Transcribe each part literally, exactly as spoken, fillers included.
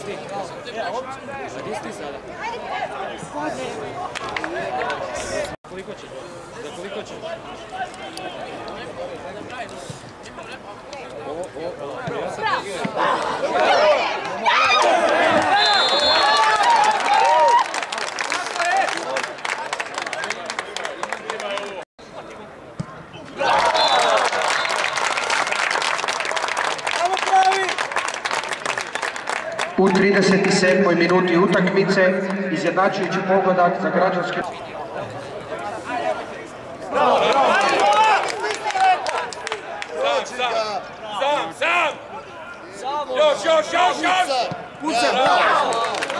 Gdje si ti sada? Koliko će? Za koliko će? Ovo, ovo, ovo, ja sam U trideset sedmoj minuti utakmice izjednačujući pogodak za građanske... Bravo, bravo! Sam, sam! Sam, sam! Još, još, još, još! Puca, bravo!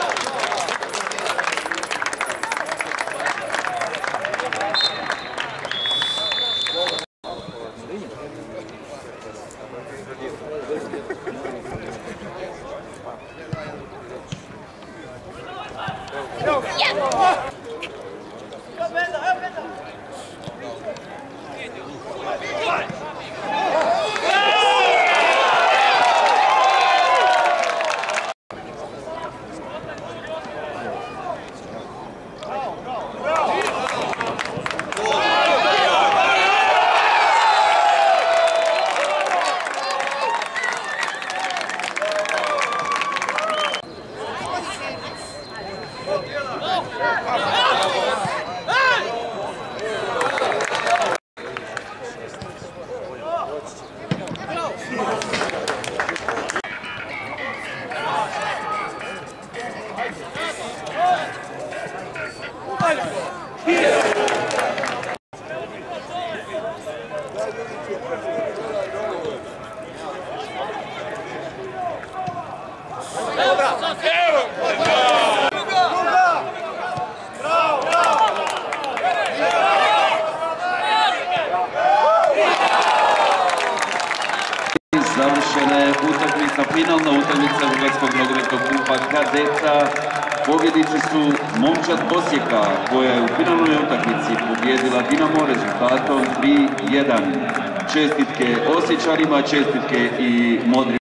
Završena je utakmica, finalna utakmica Hrvatskog nogometnog kupa kadeta. Pobjednici su momčad Osijeka koja je u finalnoj utakmici pobijedila Dinamo rezultatom tri jedan. Čestitke Osječanima, čestitke i modrim